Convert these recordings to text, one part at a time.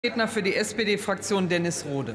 Redner für die SPD-Fraktion Dennis Rohde.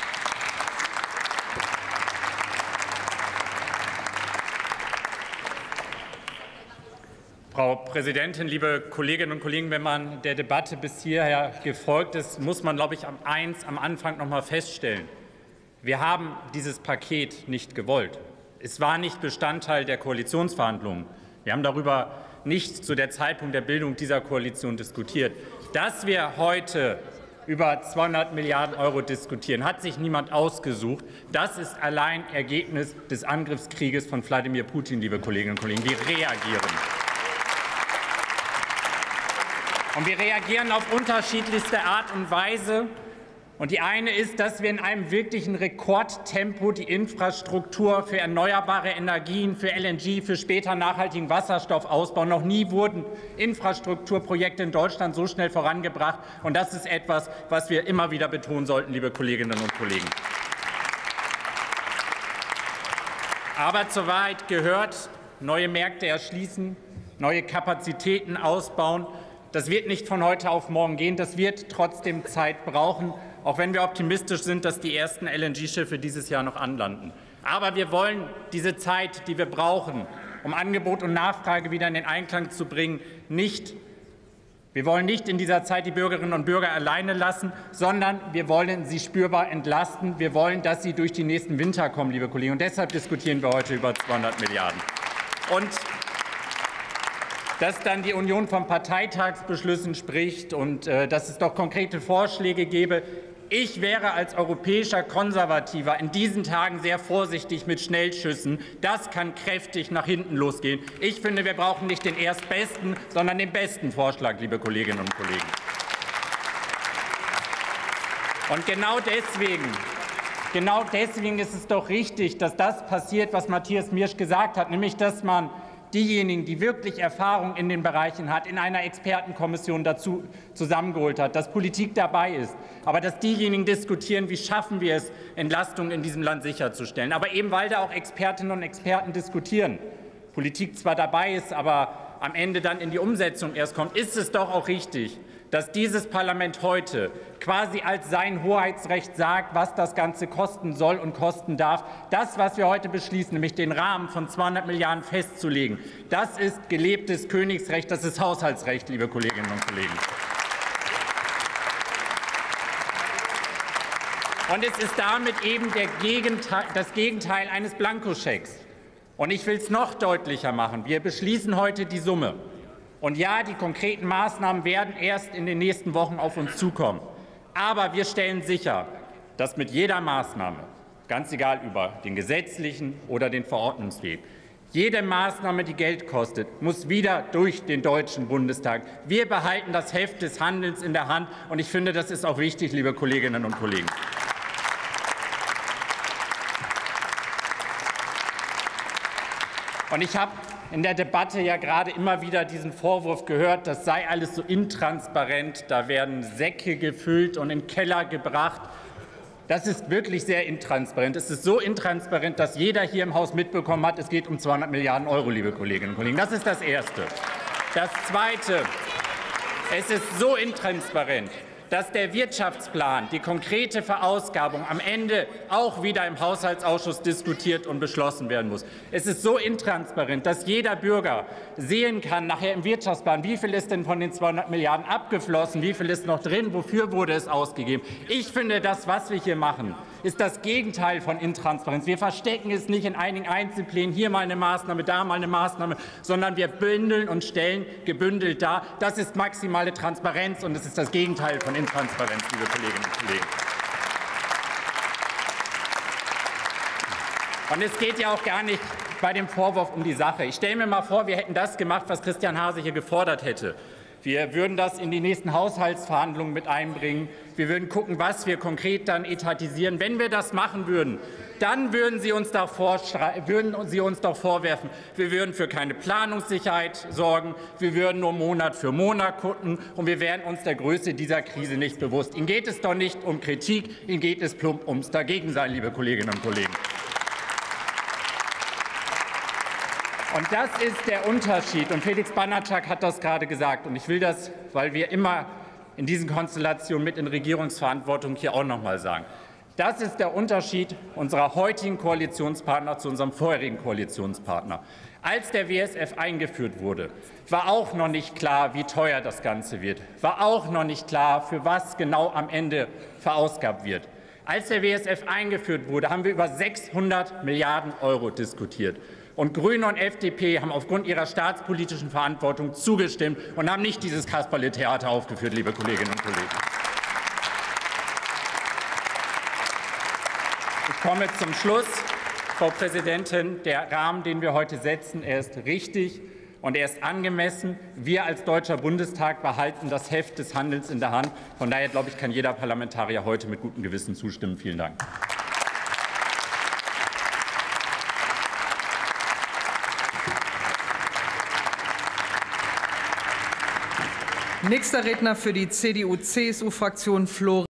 Frau Präsidentin, liebe Kolleginnen und Kollegen! Wenn man der Debatte bis hierher gefolgt ist, muss man, glaube ich, am Anfang noch mal feststellen: Wir haben dieses Paket nicht gewollt. Es war nicht Bestandteil der Koalitionsverhandlungen. Wir haben darüber nicht zu der Zeitpunkt der Bildung dieser Koalition diskutiert. Dass wir heute über 200 Milliarden € diskutieren, hat sich niemand ausgesucht. Das ist allein Ergebnis des Angriffskrieges von Wladimir Putin, liebe Kolleginnen und Kollegen. Wir reagieren. Und wir reagieren auf unterschiedlichste Art und Weise. Und die eine ist, dass wir in einem wirklichen Rekordtempo die Infrastruktur für erneuerbare Energien, für LNG, für später nachhaltigen Wasserstoff ausbauen. Noch nie wurden Infrastrukturprojekte in Deutschland so schnell vorangebracht. Und das ist etwas, was wir immer wieder betonen sollten, liebe Kolleginnen und Kollegen. Aber zur Wahrheit gehört: neue Märkte erschließen, neue Kapazitäten ausbauen. Das wird nicht von heute auf morgen gehen. Das wird trotzdem Zeit brauchen, auch wenn wir optimistisch sind, dass die ersten LNG-Schiffe dieses Jahr noch anlanden. Aber wir wollen diese Zeit, die wir brauchen, um Angebot und Nachfrage wieder in den Einklang zu bringen, wir wollen nicht in dieser Zeit die Bürgerinnen und Bürger alleine lassen, sondern wir wollen sie spürbar entlasten. Wir wollen, dass sie durch die nächsten Winter kommen, liebe Kollegen. Und deshalb diskutieren wir heute über 200 Milliarden. Und dass dann die Union von Parteitagsbeschlüssen spricht und dass es doch konkrete Vorschläge gäbe. Ich wäre als europäischer Konservativer in diesen Tagen sehr vorsichtig mit Schnellschüssen. Das kann kräftig nach hinten losgehen. Ich finde, wir brauchen nicht den erstbesten, sondern den besten Vorschlag, liebe Kolleginnen und Kollegen. Und genau deswegen ist es doch richtig, dass das passiert, was Matthias Miersch gesagt hat, nämlich dass man diejenigen, die wirklich Erfahrung in den Bereichen hat, in einer Expertenkommission dazu zusammengeholt hat, dass Politik dabei ist, aber dass diejenigen diskutieren, wie schaffen wir es, Entlastung in diesem Land sicherzustellen. Aber eben weil da auch Expertinnen und Experten diskutieren, Politik zwar dabei ist, aber am Ende dann in die Umsetzung erst kommt, ist es doch auch richtig, dass dieses Parlament heute quasi als sein Hoheitsrecht sagt, was das Ganze kosten soll und kosten darf. Das, was wir heute beschließen, nämlich den Rahmen von 200 Milliarden festzulegen, das ist gelebtes Königsrecht, das ist Haushaltsrecht, liebe Kolleginnen und Kollegen. Und es ist damit eben das Gegenteil eines Blankoschecks. Und ich will es noch deutlicher machen. Wir beschließen heute die Summe. Und ja, die konkreten Maßnahmen werden erst in den nächsten Wochen auf uns zukommen. Aber wir stellen sicher, dass mit jeder Maßnahme, ganz egal über den gesetzlichen oder den Verordnungsweg, jede Maßnahme, die Geld kostet, muss wieder durch den Deutschen Bundestag. Wir behalten das Heft des Handelns in der Hand. Und ich finde, das ist auch wichtig, liebe Kolleginnen und Kollegen. Und ich habe in der Debatte ja gerade immer wieder diesen Vorwurf gehört, das sei alles so intransparent, da werden Säcke gefüllt und in den Keller gebracht. Das ist wirklich sehr intransparent. Es ist so intransparent, dass jeder hier im Haus mitbekommen hat, es geht um 200 Milliarden €, liebe Kolleginnen und Kollegen. Das ist das Erste. Das Zweite: Es ist so intransparent, dass der Wirtschaftsplan, die konkrete Verausgabung, am Ende auch wieder im Haushaltsausschuss diskutiert und beschlossen werden muss. Es ist so intransparent, dass jeder Bürger sehen kann, nachher im Wirtschaftsplan, wie viel ist denn von den 200 Milliarden abgeflossen, wie viel ist noch drin, wofür wurde es ausgegeben. Ich finde, das, was wir hier machen, ist das Gegenteil von Intransparenz. Wir verstecken es nicht in einigen Einzelplänen, hier mal eine Maßnahme, da mal eine Maßnahme, sondern wir bündeln und stellen gebündelt dar. Das ist maximale Transparenz, und es ist das Gegenteil von Intransparenz, liebe Kolleginnen und Kollegen. Und es geht ja auch gar nicht bei dem Vorwurf um die Sache. Ich stelle mir mal vor, wir hätten das gemacht, was Christian Hase hier gefordert hätte. Wir würden das in die nächsten Haushaltsverhandlungen mit einbringen. Wir würden gucken, was wir konkret dann etatisieren. Wenn wir das machen würden, dann würden Sie uns doch vorwerfen, wir würden für keine Planungssicherheit sorgen, wir würden nur Monat für Monat gucken, und wir wären uns der Größe dieser Krise nicht bewusst. Ihnen geht es doch nicht um Kritik, Ihnen geht es plump ums Dagegensein, liebe Kolleginnen und Kollegen. Und das ist der Unterschied. Und Felix Banatschak hat das gerade gesagt. Und ich will das, weil wir immer in diesen Konstellationen mit in Regierungsverantwortung hier auch noch mal sagen. Das ist der Unterschied unserer heutigen Koalitionspartner zu unserem vorherigen Koalitionspartner. Als der WSF eingeführt wurde, war auch noch nicht klar, wie teuer das Ganze wird, war auch noch nicht klar, für was genau am Ende verausgabt wird. Als der WSF eingeführt wurde, haben wir über 600 Milliarden € diskutiert. Und Grüne und FDP haben aufgrund ihrer staatspolitischen Verantwortung zugestimmt und haben nicht dieses Kasperle-Theater aufgeführt, liebe Kolleginnen und Kollegen. Ich komme zum Schluss, Frau Präsidentin. Der Rahmen, den wir heute setzen, er ist richtig und er ist angemessen. Wir als Deutscher Bundestag behalten das Heft des Handelns in der Hand. Von daher, glaube ich, kann jeder Parlamentarier heute mit gutem Gewissen zustimmen. Vielen Dank. Nächster Redner für die CDU-CSU-Fraktion Florian